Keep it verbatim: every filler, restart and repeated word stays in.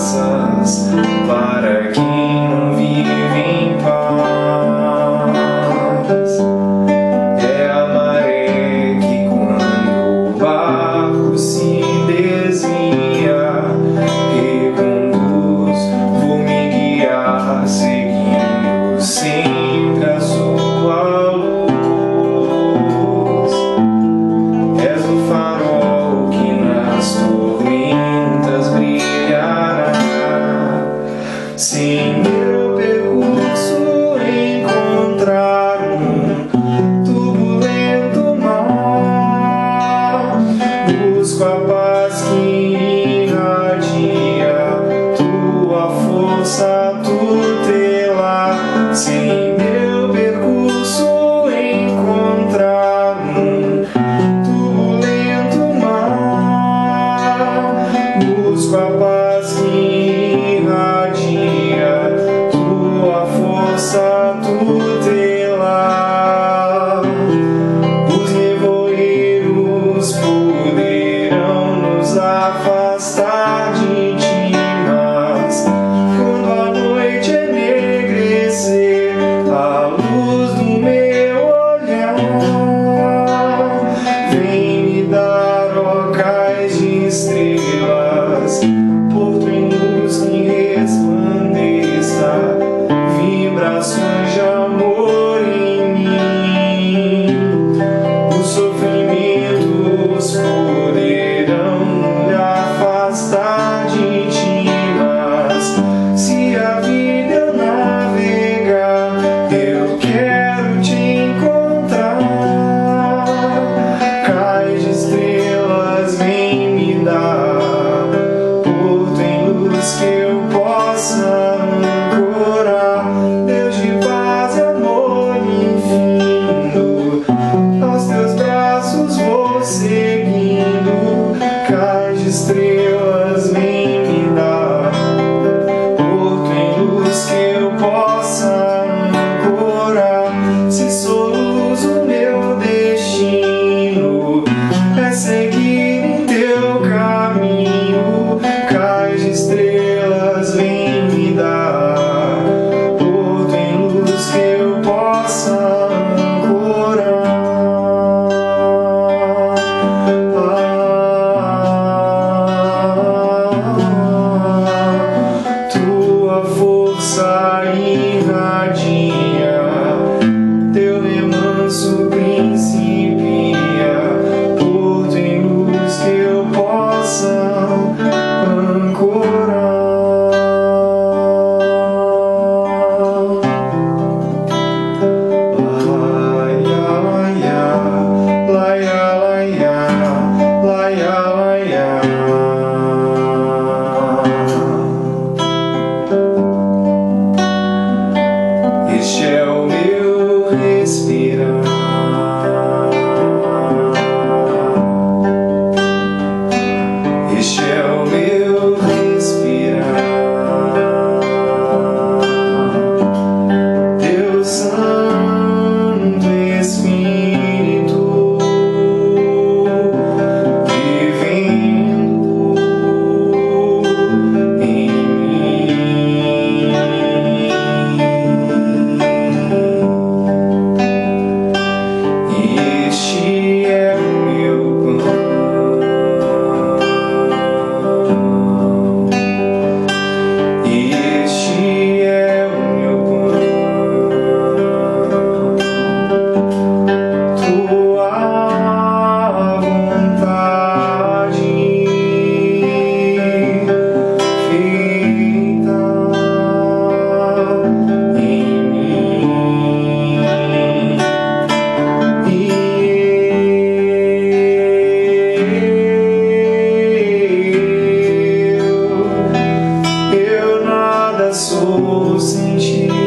graças para quem não vive em paz. É a maré que quando o barco se desvia reconduz, vou me guiar seguindo sempre a sua luz. És o farol que nas tormentas brilhará. Se em meu percurso encontrar um turbulento mar, busco a paz que irradia tua força tutelar. Se em meu percurso encontrar um turbulento mar, busco a paz que irradia tua força tutelar. Os nevoeiros poderão nos afastar de ti, mas quando a noite enegrecer a luz do meu olhar, vem me dar, ó cais de estrelas, porto em luz que resplandeça, vibrações de amor em mim. Os sofrimentos poderão me afastar de ti, mas se a vida eu navegar, eu quero te encontrar. Cais de estrelas, vem me dar, porto em luz que eu possa ancorar. Deus de paz e amor infindo, aos teus braços vou seguindo. Cais de estrelas, vem me dar, porto em luz que eu possa ancorar. Se sou luz, o meu destino é seguir em teu caminho. Cais de estrelas, vem me dar, porto em luz que eu possa ancorar. Ah, tua força irradia, teu remanso principia, porto em luz que eu possa ancorar. Laia, laia, laia, laia, laia, laia. Este é o meu respirar, este é o meu respirar. Teu Santo Espírito vivendo em mim. E este é o meu pão, e este é o meu pão, tua vontade feita em mim. E eu, eu nada sou sem ti.